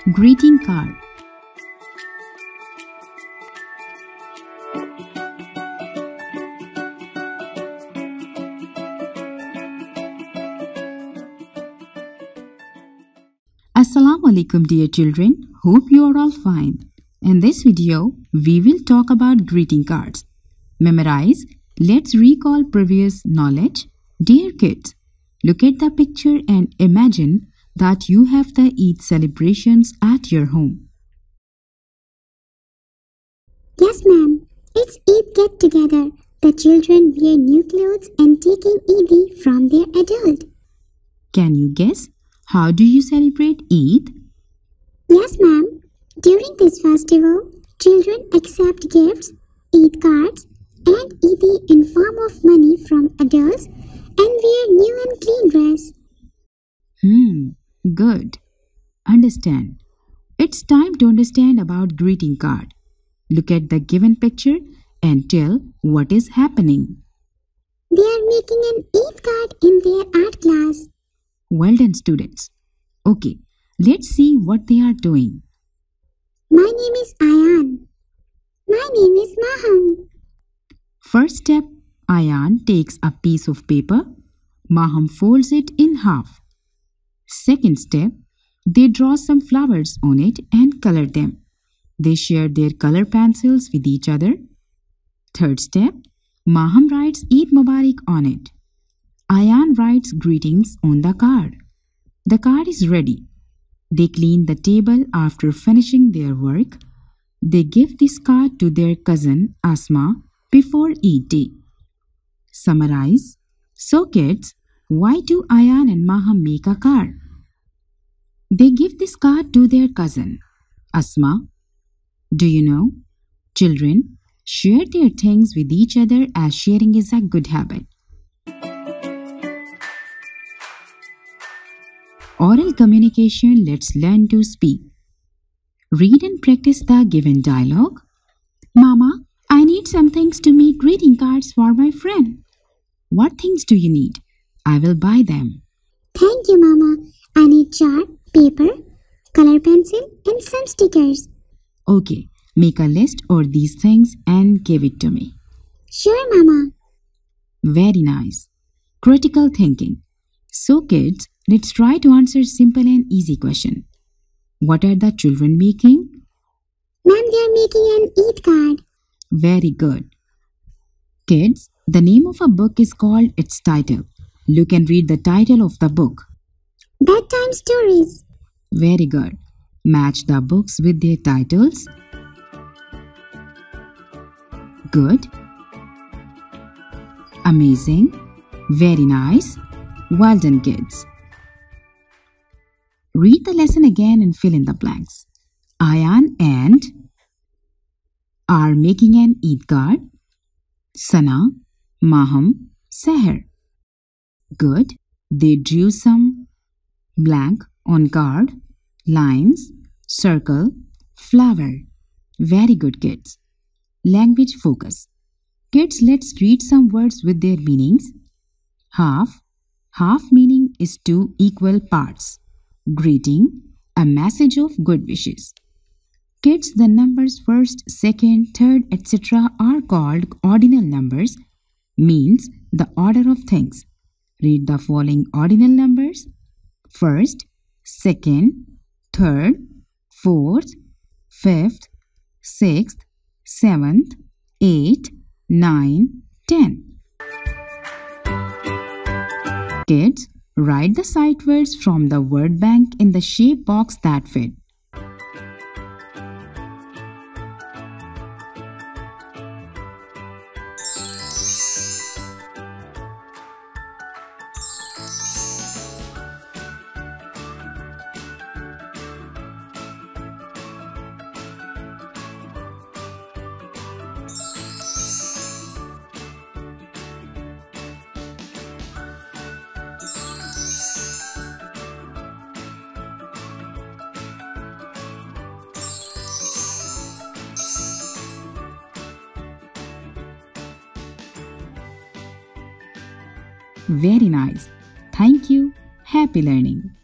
Greeting card. Assalamu alaikum dear children, hope you are all fine. In this video, we will talk about greeting cards. Memorize, let's recall previous knowledge. Dear kids, look at the picture and imagine that you have the Eid celebrations at your home. Yes ma'am, it's Eid get together. The children wear new clothes and taking Eid from their adult. Can you guess? How do you celebrate Eid? Yes, ma'am. During this festival, children accept gifts, Eid cards, and Eid in form of money from adults and wear new and clean dress. Good. Understand. It's time to understand about greeting card. Look at the given picture and tell what is happening. They are making an Eid card in their art class. Well done, students. Okay, let's see what they are doing. My name is Ayan. My name is Maham. First step, Ayan takes a piece of paper. Maham folds it in half. Second step, they draw some flowers on it and color them. They share their color pencils with each other. Third step, Maham writes Eid Mubarak on it. Ayan writes greetings on the card. The card is ready. They clean the table after finishing their work. They give this card to their cousin Asma before Eid day. Summarize. So kids, why do Ayan and Maham make a card? They give this card to their cousin Asma. Do you know? Children share their things with each other as sharing is a good habit. Oral communication, let's learn to speak. Read and practice the given dialogue. Mama, I need some things to make greeting cards for my friend. What things do you need? I will buy them. Thank you, Mama. I need chart, paper, color pencil and some stickers. Okay, make a list of these things and give it to me. Sure, Mama. Very nice. Critical thinking. So kids, let's try to answer simple and easy question. What are the children making? Ma'am, they are making an Eid card. Very good. Kids, the name of a book is called its title. Look and read the title of the book. Bedtime stories. Very good. Match the books with their titles. Good. Amazing. Very nice. Well done, kids. Read the lesson again and fill in the blanks. Ayan and are making an Eid card. Sana, Maham, Seher. Good. They drew some blank on card, lines, circle, flower. Very good, kids. Language focus. Kids, let's read some words with their meanings. Half. Half meaning is two equal parts. Greeting, a message of good wishes. Kids, the numbers first, second, third, etc. are called ordinal numbers, means the order of things. Read the following ordinal numbers. First, second, third, fourth, fifth, sixth, seventh, eighth, 9, 10. Kids, write the sight words from the word bank in the shape box that fit. Very nice. Thank you. Happy learning.